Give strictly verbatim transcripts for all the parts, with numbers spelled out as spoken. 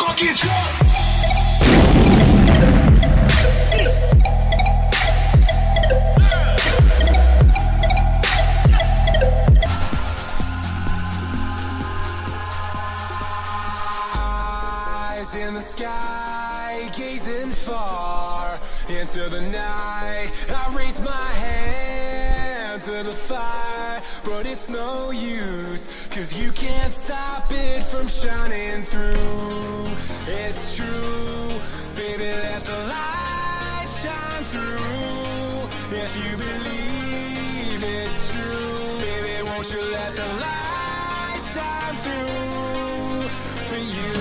fucking truck. In the sky, gazing far into the night, I raise my hand to the fire, but it's no use, cause you can't stop it from shining through. It's true, baby, let the light shine through. If you believe it's true, baby, won't you let the light shine through for you.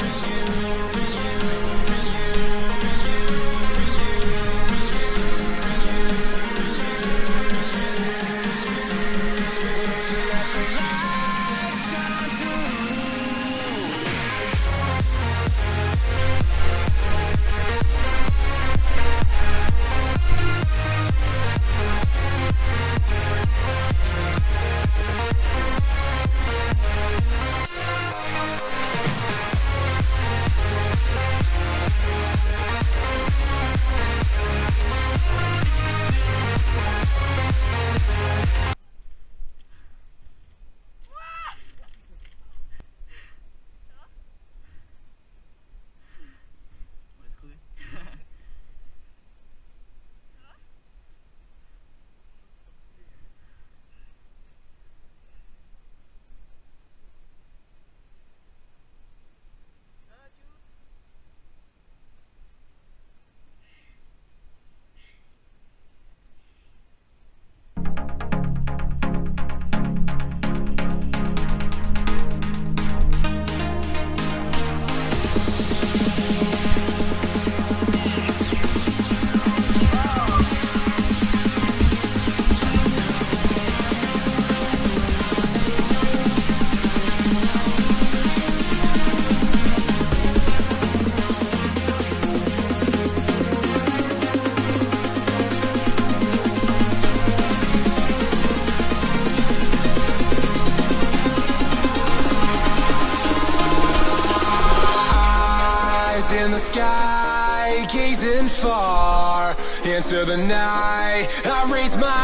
In the sky, gazing far into the night, I raise my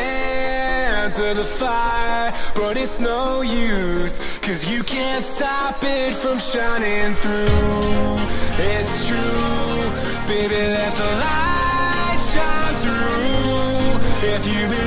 hand to the fire, but it's no use, cause you can't stop it from shining through. It's true, baby, let the light shine through. If you believe